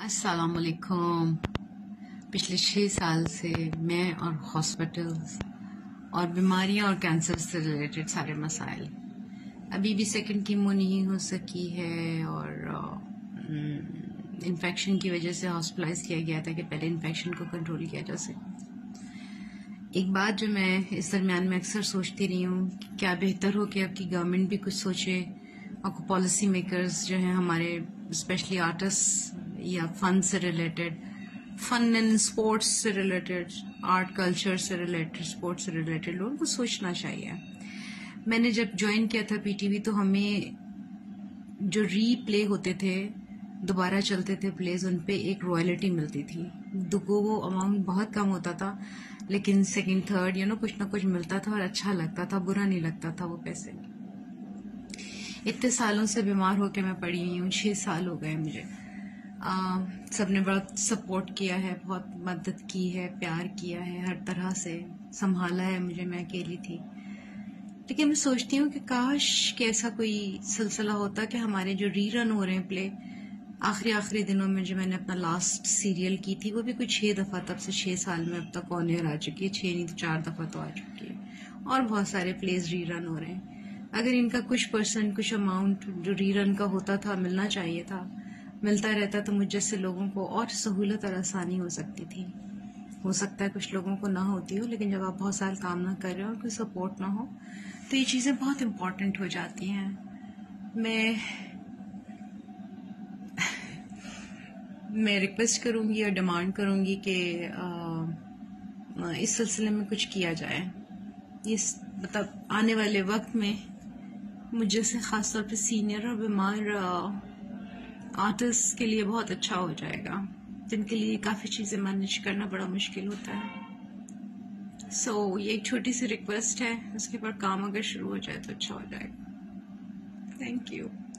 अस्सलाम वालेकुम। पिछले 6 साल से मैं और हॉस्पिटल्स और बीमारियां और कैंसर से रिलेटेड सारे मसाइल, अभी भी सेकंड कीमो नहीं हो सकी है और इन्फेक्शन की वजह से हॉस्पिटलाइज किया गया था कि पहले इन्फेक्शन को कंट्रोल किया जा सके। एक बात जो मैं इस दरमियान में अक्सर सोचती रही हूँ कि क्या बेहतर हो कि अब की गवर्नमेंट भी कुछ सोचे और पॉलिसी मेकर्स जो हैं हमारे स्पेशली आर्टिस्ट या फन से रिलेटेड, फन एंड स्पोर्ट्स से रिलेटेड, आर्ट कल्चर से रिलेटेड, स्पोर्ट्स से रिलेटेड लोगों को सोचना चाहिए। मैंने जब ज्वाइन किया था पीटीवी तो हमें जो रीप्ले होते थे, दोबारा चलते थे प्लेज, उन पे एक रॉयल्टी मिलती थी। वो अमाउंट बहुत कम होता था लेकिन सेकंड थर्ड कुछ ना कुछ मिलता था और अच्छा लगता था, बुरा नहीं लगता था वो पैसे। इतने सालों से बीमार होकर मैं पड़ी हुई हूँ, 6 साल हो गए मुझे। सबने बड़ा सपोर्ट किया है, बहुत मदद की है, प्यार किया है, हर तरह से संभाला है मुझे, मैं अकेली थी। लेकिन मैं सोचती हूँ कि काश कि ऐसा कोई सिलसिला होता कि हमारे जो रीरन हो रहे हैं प्ले आखिरी दिनों में, जो मैंने अपना लास्ट सीरियल की थी वो भी कोई 6 दफ़ा, तब से 6 साल में अब तक ऑन एयर आ चुकी है, 6 नहीं तो 4 दफ़ा तो आ चुकी है, और बहुत सारे प्लेज रीरन हो रहे हैं। अगर इनका कुछ परसेंट, कुछ अमाउंट जो रीरन का होता था मिलना चाहिए था, मिलता रहता तो मुझ जैसे लोगों को और सहूलत और आसानी हो सकती थी। हो सकता है कुछ लोगों को ना होती हो, लेकिन जब आप बहुत साल काम ना कर रहे हो और कोई सपोर्ट ना हो तो ये चीज़ें बहुत इम्पोर्टेंट हो जाती हैं। मैं रिक्वेस्ट करूंगी और डिमांड करूंगी कि इस सिलसिले में कुछ किया जाए। इस मतलब आने वाले वक्त में मुझ जैसे खासतौर पे सीनियर और बीमार आर्टिस्ट के लिए बहुत अच्छा हो जाएगा, जिनके लिए काफ़ी चीज़ें मैनेज करना बड़ा मुश्किल होता है। ये एक छोटी सी रिक्वेस्ट है, उसके बाद काम अगर शुरू हो जाए तो अच्छा हो जाएगा। Thank you.